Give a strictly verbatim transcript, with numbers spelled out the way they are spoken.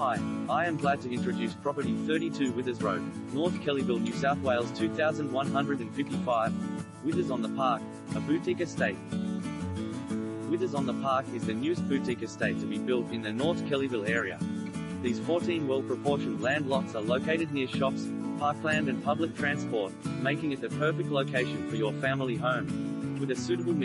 Hi, I am glad to introduce property thirty-two Withers Road, North Kellyville, New South Wales two thousand one hundred fifty-five. Withers on the Park, a boutique estate. Withers on the Park is the newest boutique estate to be built in the North Kellyville area. These fourteen well-proportioned land lots are located near shops, parkland and public transport, making it the perfect location for your family home. With a suitable